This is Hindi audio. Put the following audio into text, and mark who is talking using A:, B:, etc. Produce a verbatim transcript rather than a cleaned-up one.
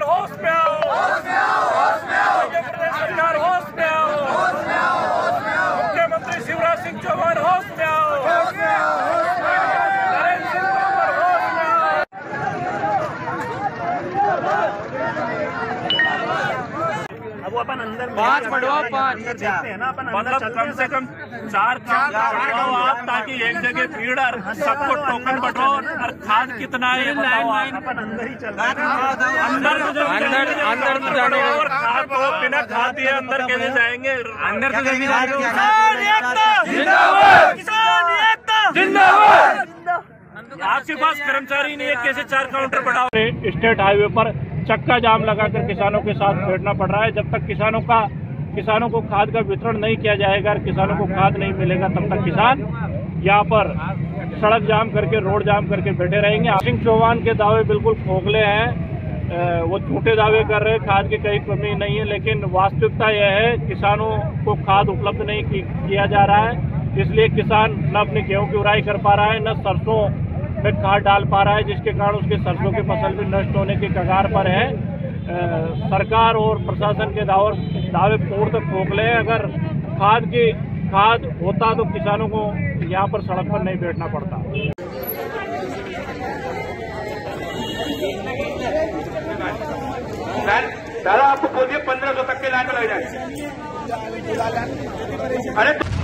A: होश में आओ, मध्य प्रदेश सरकार होश में आओ, मुख्यमंत्री शिवराज सिंह चौहान होश में आओ, नरेंद्र सिंह तोमर होश में आओ।
B: अब वो अपन अंदर
C: पाँच बढ़वाओ पाँच
B: देखते हैं ना अपन,
A: मतलब कम से कम चार काम बढ़ाओ आप, ताकि एक जगह भीड़ और सबको टोकन बटो। और खाद कितना है बताओ आप।
B: अपन अंदर ही चल रहे हैं,
A: अंदर
C: अंदर अंदर तो जाने
A: और खाद तो बिना खाद दिए अंदर कैसे जाएंगे?
C: अंदर तो जमींदार
A: आपके पास कर्मचारी नहीं है, कैसे चार काउंटर बढ़ाओ? स्टेट हाईवे पर चक्का जाम लगाकर किसानों के साथ बैठना पड़ रहा है। जब तक किसानों का किसानों को खाद का वितरण नहीं किया जाएगा और किसानों को खाद नहीं मिलेगा, तब तक किसान यहाँ पर सड़क जाम करके, रोड जाम करके बैठे रहेंगे। सिंह चौहान के दावे बिल्कुल खोखले हैं, वो झूठे दावे कर रहे हैं, खाद की कोई कमी नहीं है, लेकिन वास्तविकता यह है किसानों को खाद उपलब्ध नहीं किया जा रहा है। इसलिए किसान न अपनी गेहूं की उड़ाई कर पा रहा है, न सरसों में खाद डाल पा रहा है, जिसके कारण उसके सरसों की फसल भी नष्ट होने के कगार पर है। आ, सरकार और प्रशासन के दावे दावे पूर्ण खोखले हैं। अगर खाद की खाद होता तो किसानों को यहाँ पर सड़क पर नहीं बैठना पड़ता।
D: दादा आपको बोलिए पंद्रह सौ तक के लाइन में लग जाए। अरे